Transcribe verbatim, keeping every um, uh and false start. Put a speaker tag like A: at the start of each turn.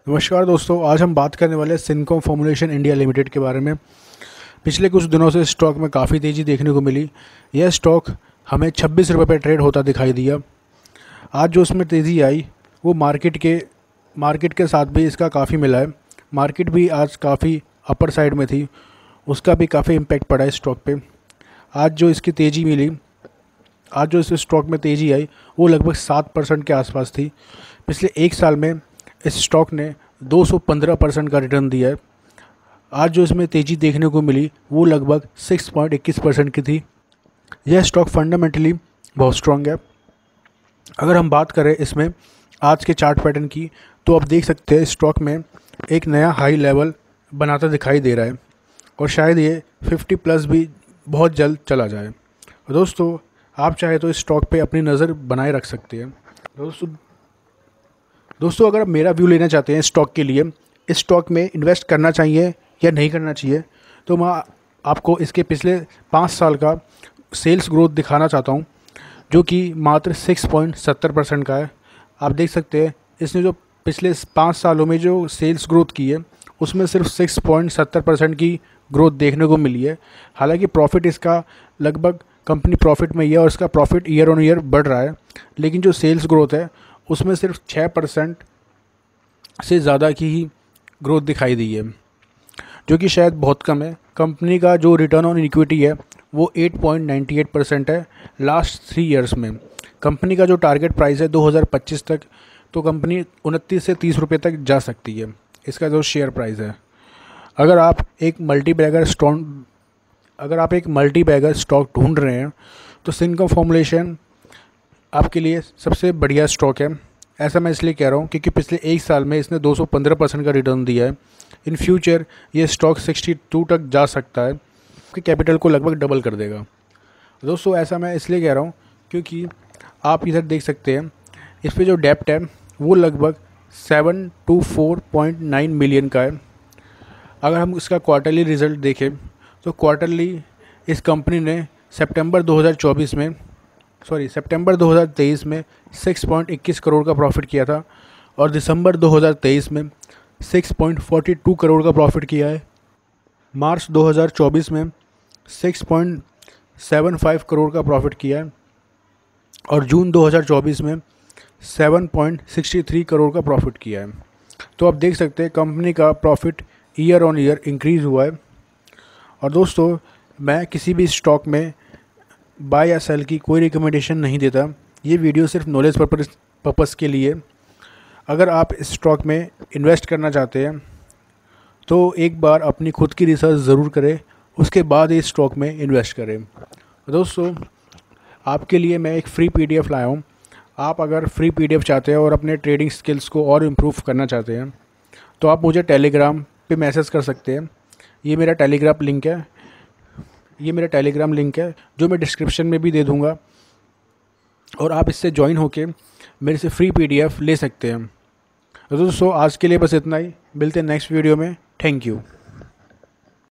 A: नमस्कार दोस्तों, आज हम बात करने वाले हैं सिनकॉम फॉर्मुलेशन इंडिया लिमिटेड के बारे में। पिछले कुछ दिनों से स्टॉक में काफ़ी तेज़ी देखने को मिली। यह स्टॉक हमें छब्बीस रुपये पर ट्रेड होता दिखाई दिया। आज जो उसमें तेज़ी आई वो मार्केट के मार्केट के साथ भी इसका काफ़ी मिला है। मार्केट भी आज काफ़ी अपर साइड में थी, उसका भी काफ़ी इम्पैक्ट पड़ा है स्टॉक पे। आज जो इसकी तेज़ी मिली आज जो इस स्टॉक में तेज़ी आई वो लगभग सात परसेंट के आसपास थी। पिछले एक साल में इस स्टॉक ने दो सौ पंद्रह परसेंट का रिटर्न दिया है। आज जो इसमें तेज़ी देखने को मिली वो लगभग छह पॉइंट दो एक परसेंट की थी। यह स्टॉक फंडामेंटली बहुत स्ट्रॉन्ग है। अगर हम बात करें इसमें आज के चार्ट पैटर्न की, तो आप देख सकते हैं स्टॉक में एक नया हाई लेवल बनाता दिखाई दे रहा है और शायद ये पचास प्लस भी बहुत जल्द चला जाए। दोस्तों, आप चाहे तो इस स्टॉक पे अपनी नज़र बनाए रख सकते हैं। दोस्तों दोस्तों अगर आप मेरा व्यू लेना चाहते हैं स्टॉक के लिए, इस स्टॉक में इन्वेस्ट करना चाहिए या नहीं करना चाहिए, तो मैं आपको इसके पिछले पाँच साल का सेल्स ग्रोथ दिखाना चाहता हूं, जो कि मात्र छह पॉइंट सात ज़ीरो परसेंट का है। आप देख सकते हैं इसने जो पिछले पाँच सालों में जो सेल्स ग्रोथ की है उसमें सिर्फ छह पॉइंट सात ज़ीरो परसेंट की ग्रोथ देखने को मिली है। हालांकि प्रॉफिट इसका लगभग कंपनी प्रॉफिट में ही है और इसका प्रॉफिट ईयर ऑन ईयर बढ़ रहा है, लेकिन जो सेल्स ग्रोथ है उसमें सिर्फ छः परसेंट से ज़्यादा की ही ग्रोथ दिखाई दी है, जो कि शायद बहुत कम है। कंपनी का जो रिटर्न ऑन इक्विटी है वो आठ पॉइंट नौ आठ परसेंट है लास्ट थ्री इयर्स में। कंपनी का जो टारगेट प्राइस है दो हज़ार पच्चीस तक, तो कंपनी उनतीस से तीस रुपये तक जा सकती है, इसका जो शेयर प्राइस है। अगर आप एक मल्टी बैगर स्टॉक अगर आप एक मल्टी बैगर स्टॉक ढूंढ रहे हैं तो सिनकॉम फॉर्मुलेशन आपके लिए सबसे बढ़िया स्टॉक है। ऐसा मैं इसलिए कह रहा हूँ क्योंकि पिछले एक साल में इसने दो सौ पंद्रह परसेंट का रिटर्न दिया है। इन फ्यूचर ये स्टॉक बासठ तक जा सकता है, आपके कैपिटल को लगभग डबल कर देगा। दोस्तों, ऐसा मैं इसलिए कह रहा हूँ क्योंकि आप इधर देख सकते हैं इस पर जो डेप्ट है वो लगभग seven two four point nine million का है। अगर हम इसका क्वार्टरली रिजल्ट देखें तो क्वार्टरली इस कंपनी ने सितंबर दो हज़ार चौबीस में सॉरी सितंबर दो हज़ार तेईस में छह पॉइंट दो एक करोड़ का प्रॉफिट किया था और दिसंबर दो हज़ार तेईस में छह पॉइंट चार दो करोड़ का प्रॉफिट किया है। मार्च दो हज़ार चौबीस में छह पॉइंट सात पाँच करोड़ का प्रॉफिट किया है और जून दो हज़ार चौबीस में सात पॉइंट छह तीन करोड़ का प्रॉफिट किया है। तो आप देख सकते हैं कंपनी का profit year on year increase हुआ है। और दोस्तों, मैं किसी भी स्टॉक में बाय या सेल की कोई रिकमेंडेशन नहीं देता। ये वीडियो सिर्फ नॉलेज पर्पस पर्पस के लिए। अगर आप इस स्टॉक में इन्वेस्ट करना चाहते हैं तो एक बार अपनी खुद की रिसर्च ज़रूर करें, उसके बाद इस स्टॉक में इन्वेस्ट करें। दोस्तों, आपके लिए मैं एक फ्री पीडीएफ लाया हूँ। आप अगर फ्री पीडीएफ चाहते हैं और अपने ट्रेडिंग स्किल्स को और इम्प्रूव करना चाहते हैं तो आप मुझे टेलीग्राम पे मैसेज कर सकते हैं। ये मेरा टेलीग्राम लिंक है ये मेरा टेलीग्राम लिंक है जो मैं डिस्क्रिप्शन में भी दे दूंगा, और आप इससे ज्वाइन होके मेरे से फ्री पीडीएफ ले सकते हैं। दोस्तों, आज के लिए बस इतना ही। मिलते हैं नेक्स्ट वीडियो में। Thank you.